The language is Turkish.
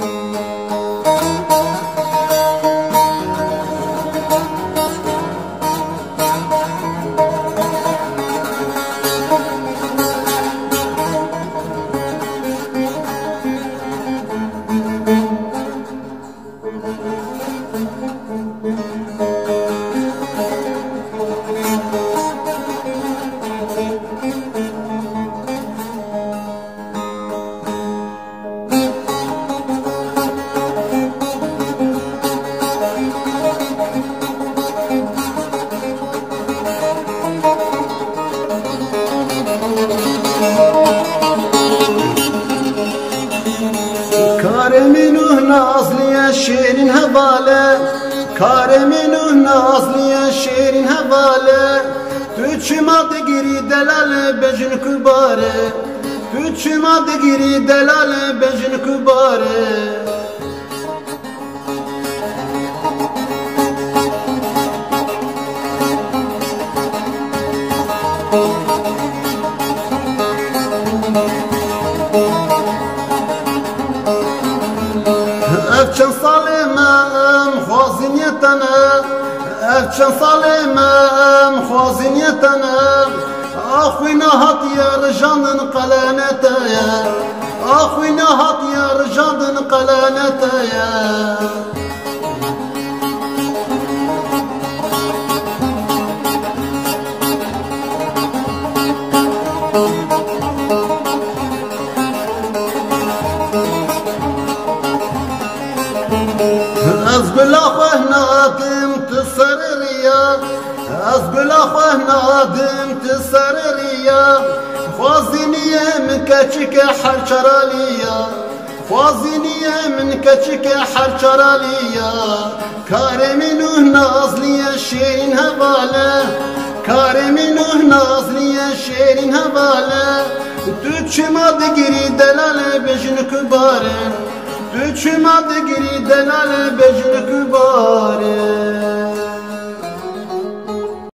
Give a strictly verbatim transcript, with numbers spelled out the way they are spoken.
Karemi Nuh nazliye şirin hevale, Karemi Nuh nazliye şirin hevale, Tüçüm adı giri delale bejin kubare, Tüçüm adı giri delale bejin kubare. Evçen salimem xwazin yetene, Evçen salimem xwazin yetene, Axwîna hatiye rijandin qeleneteye, Axwîna hatiye rijandin qeleneteye. Ez bila xwe nadim tu seririya, Ez bila xwe nadim tu seririya, Xwaziniye min keçike her çaraliya, Xwaziniye min keçike her çaraliya. Karemi Nuh nazliye şirin hevale, Karemi Nuh nazliye şirin hevale, Tüçüm adı giri delale bejin kubare, Tüçüm adı giri delale bejin kubare.